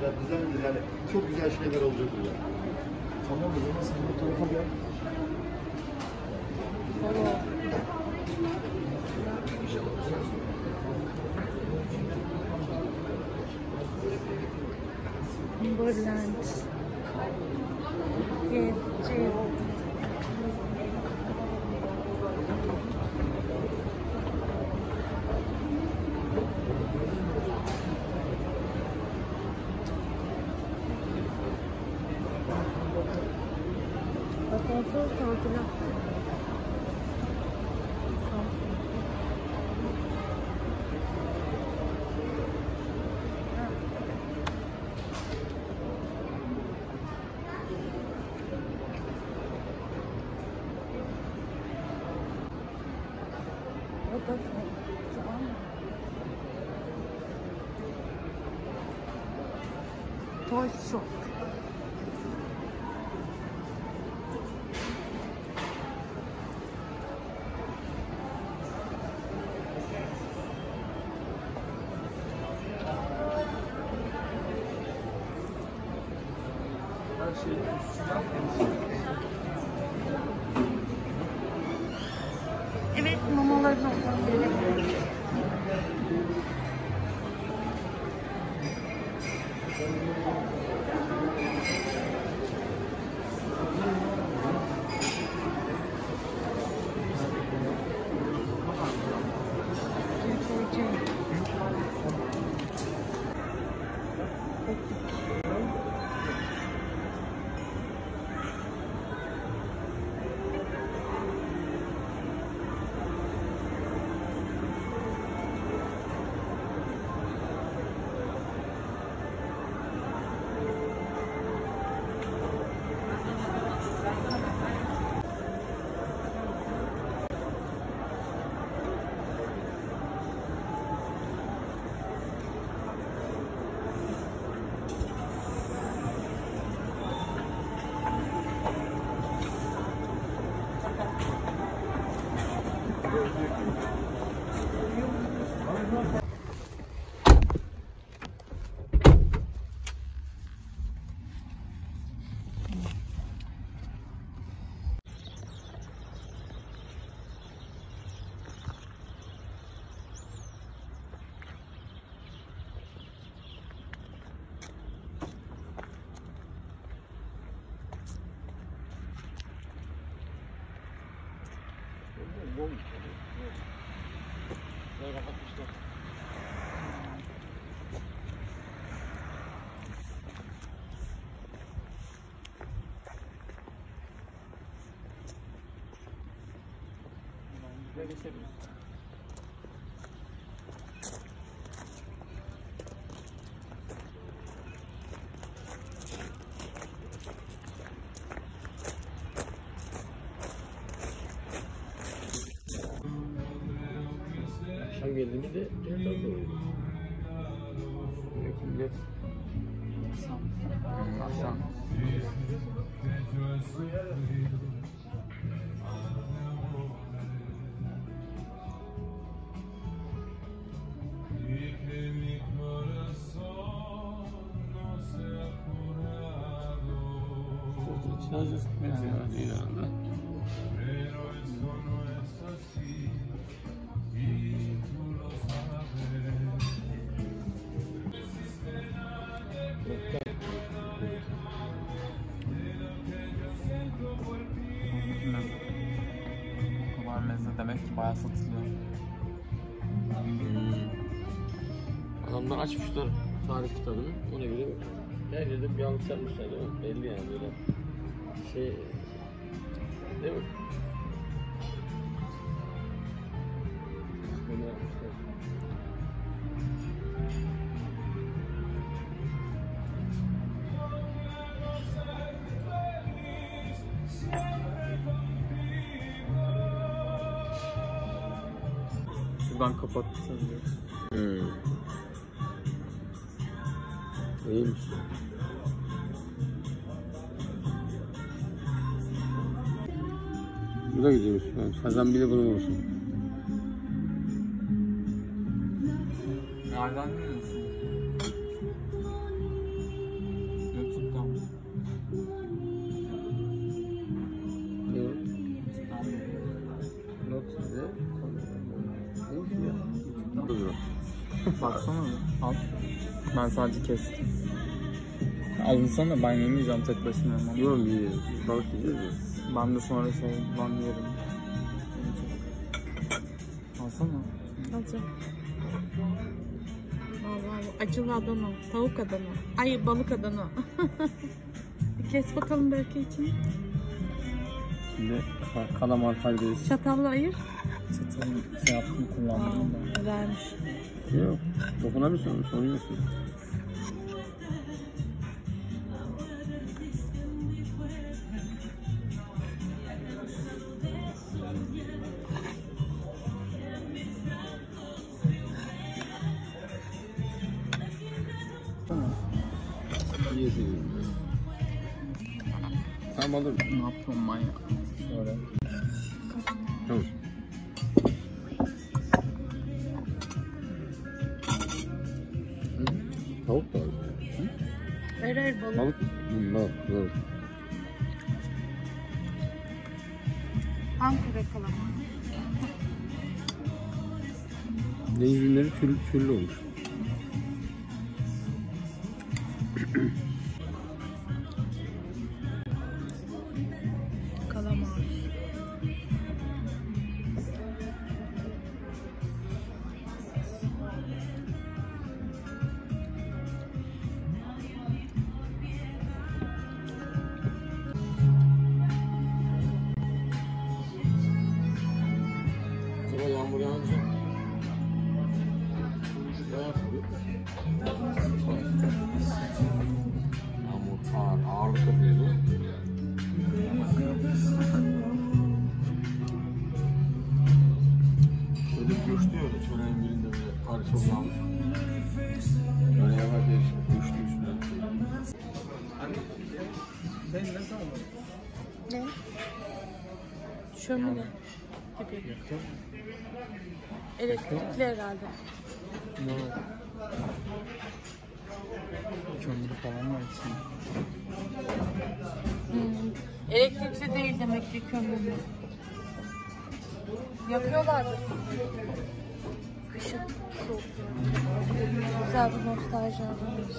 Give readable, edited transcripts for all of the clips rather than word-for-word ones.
şeyler, düzenli yani çok güzel şeyler olacak burada. Tamam o zaman sen bu tarafa gel. Timberland. Gezci. Asansör tatili. Toy shop. Her şey sıcak. Evet, mamaların olması gerekiyor. Akşam geldiğimizde cihazlar doğruydu. Millet akşam. Sadece sıkmıyor yani İran'da. Kubar meze demek ki bayağı satılıyor. Adamlar açmışlar tarih kitabını, ona göre her yerde bir yanlış yapmışlar değil mi? Belli yani böyle şey değil mi? Böyle yapmışlar. Şuradan kapatmışlar diyor. İyiymiş. Bu da güzelmiş. Kazan bile bunun olsun. Nereden biliyorsun? Baksana bir. Al. Ben sadece kestim. Alınsana, ben yemeyeceğim tek başına ama. Yok bir balık yiyeceğiz mi? Ben de sonra ben yerim. Alsana. Alacağım. Vallahi acılı Adana, tavuk Adana. Ay balık Adana. Kes bakalım belki için. Şimdi kalamar karides. Çatalla ayır. Çatalım şey yaptım, kullandım da. Güzelmiş. Yok. Dokunamıyorsun, soruyorsun. Tamam alırım. Ne yapıyorum ben ya? Şöyle. Tamam. Tavuk da var. Hayır balık. Balık. Balık. Doğru. Ankara kalamar. Deniz ürünleri türlü olmuş. Kalamar. Sonra yağmur yağınca bayağı soğuk. Yağmur ağırlık yapıyordu. Şöyle göçtü ya öyle çöreğin birinde böyle kar çok yağmış. Böyle yavaş yavaş göçtü üstüne. Sen ne zaman? Ne? Şömine gibi. Elektrikli herhalde. Yok. Kömür falan var içinde. Elektrikli değil demek ki kömürlü. Yakıyorlardı. Kışın soğuk. Güzel bir nostalji alıyoruz.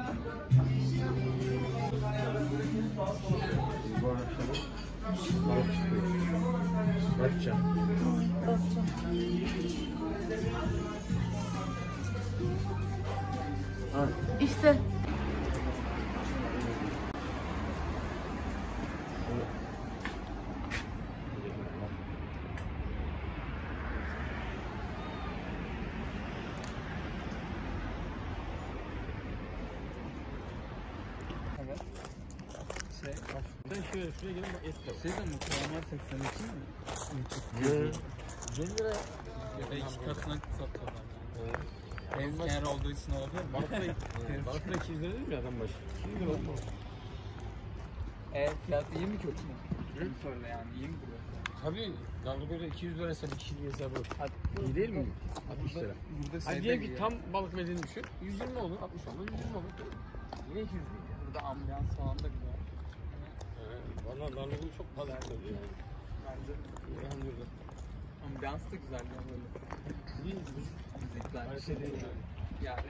Bu akşam balık çıkıyor. Bakacağım. Bakacağım. İşte. Evet. Ben şöyle şuraya gelin bak et de var. Şey de mi? Kalamar 82 mi? 150 lira. Ya da iki katına satıyorlar. Tezkener olduğu için olabilir mi? Balıkla 200 lira değil mi adam başı? 200 lira olmaz. Fiyat iyi mi kötü mü? Söyle yani iyi mi duruyor? Tabii yani böyle 200 lira ise bir kişinin hesabı iyi değil mi? 60 lira. Burada Hadi şey diyelim de ki iyi. tam balık verdiğini düşün. 120 olur, 60 olur, 120 olur. Yine 200 lira. Burada ambiyans falan da güzel. Valla darlığı çok fazla yani. Bence Elhamdülillah. ambiyans da güzel ya böyle. İyi. Müzikler. Her şey değil yani. Yani.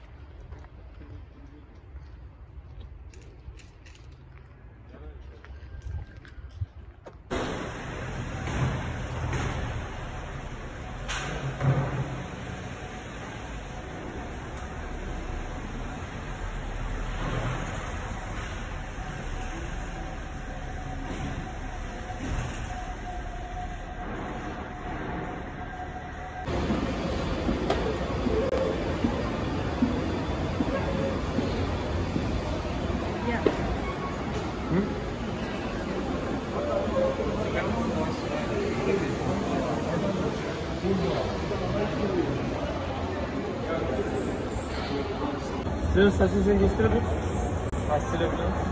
Senin saçını sen kestirebilir. Kestirebiliyor musun?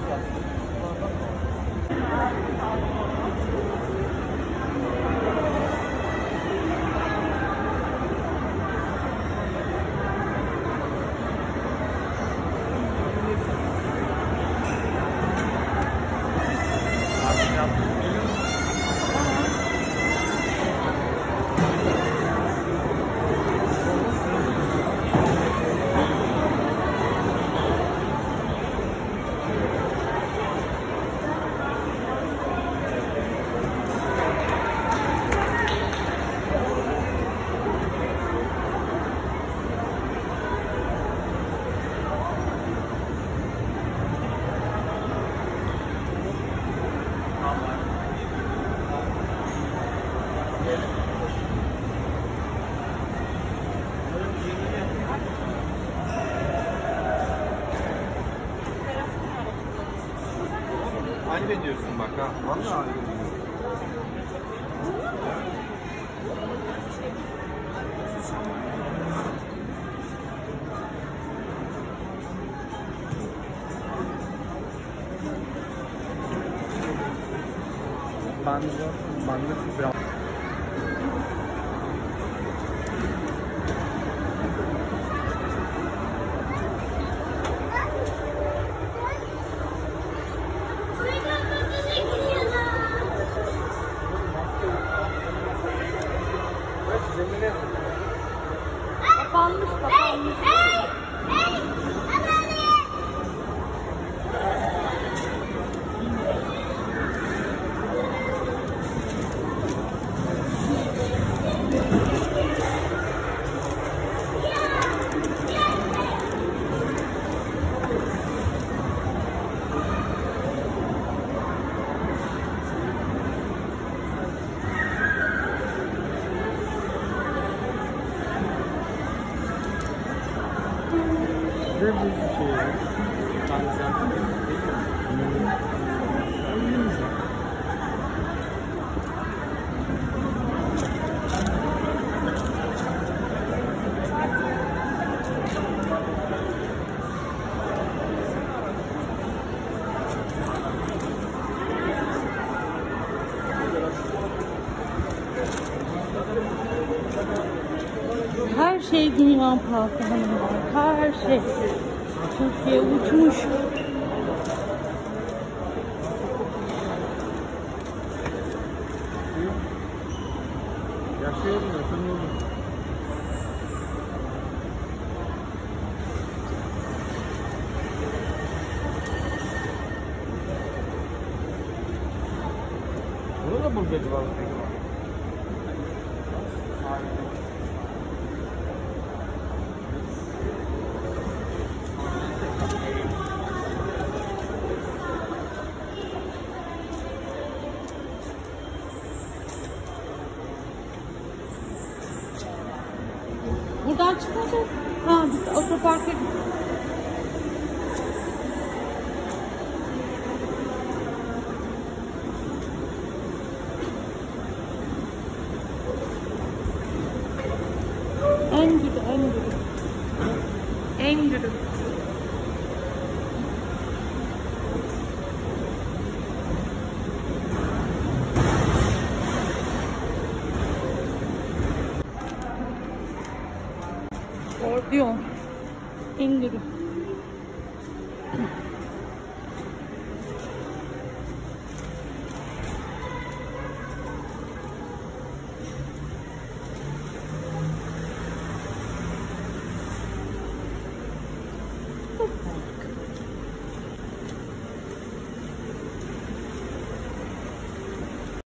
ayıp ediyorsun bak ha. Vallahi ayıp ediyorsun. Ben de biraz... Kapanmış. Ve bu bir şey ya. Ben zaten Her şey dünya pahası hanımlar. Her şey. Türkiye uçmuş. yaşıyorum, yaşamıyorum. Burada da burgacı var. Buradan çıkacağız. Ha, biz otoparka gittik. En gürü. Ordiyon. En gürü.